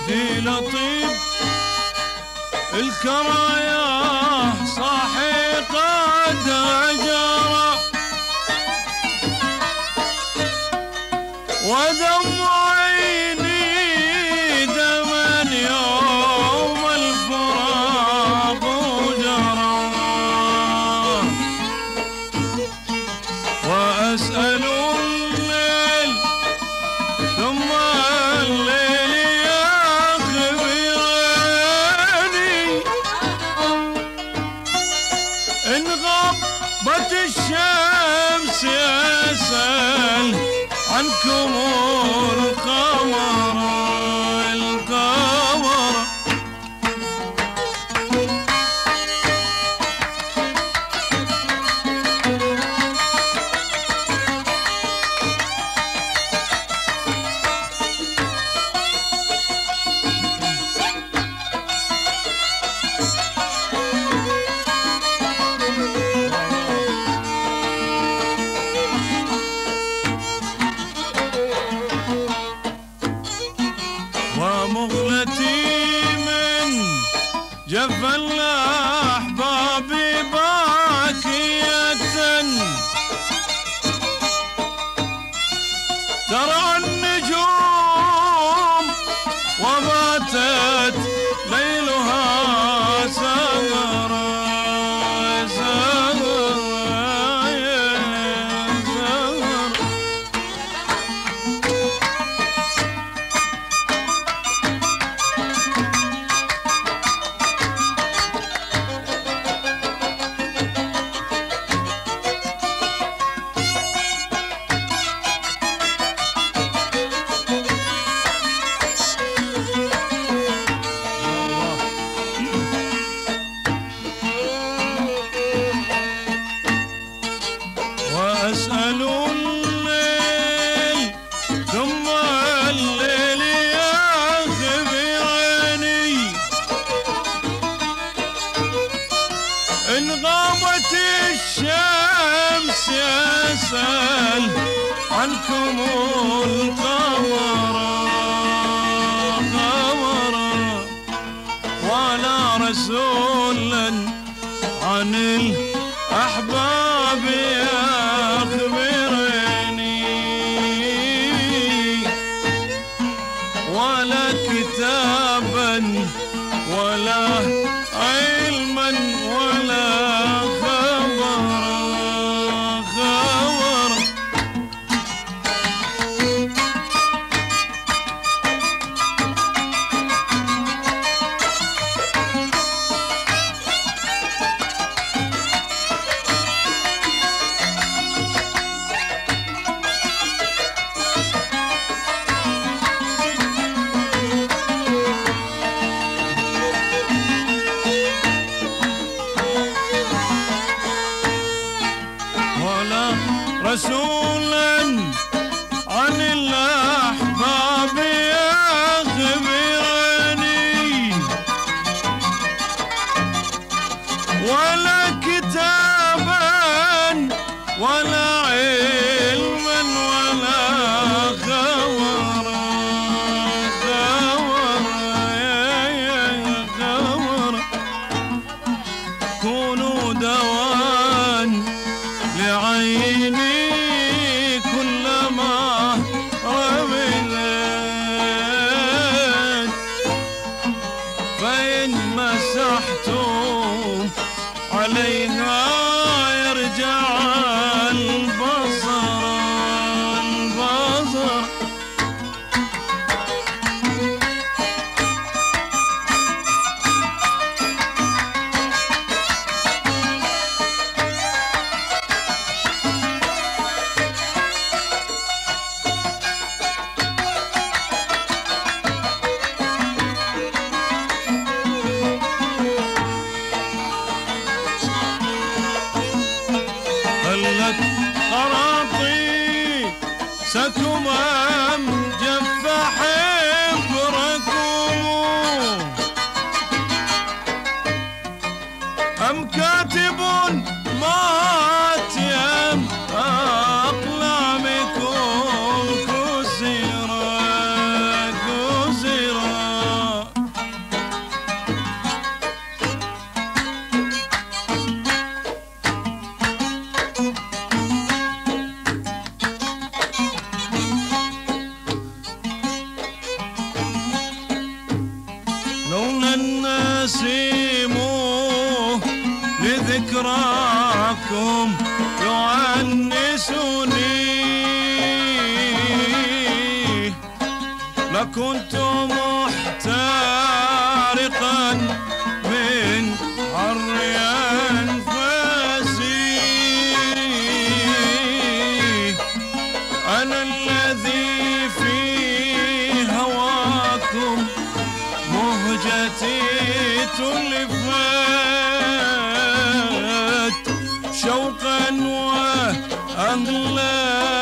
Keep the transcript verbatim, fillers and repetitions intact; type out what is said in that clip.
وجدي لطيف الكرايا صاحي قد هجر ودم عيني دما يوم الفراق جرى وأسأل الليل ثم الليل يخبرني إن غابت الشمس يسأل عنكم القمر القمر ومغلتي من جف الأحباب باكية ترى النجوم وباتت ليلها سهرا سهرا سهرا وأسأل الليل ثم الليل يخبرني إن غابت الشمس يسأل عنكم القمر قمرا ولا رسولا عن الأحباب يخبرني ولا كتابا ولا علما ولا خبرا خبرا ولا رسولا عن الأحباب يخبرني ولا كتابا ولا علما ولا خبرا خبرا يا خبرا كونوا دوان لعيني كلما رملت فإن مسحتم عليها يرجع البصر البصر خلت خراطي سكم أم جف حبركم أم كاتب مات يم أقلامكم كسرا كسرا نسيمه لذكراكم يؤنسني، لكنت محترقا من حر أنفاسي. أنا الذي في هواكم مهجتي تلفت شوقا وأغلى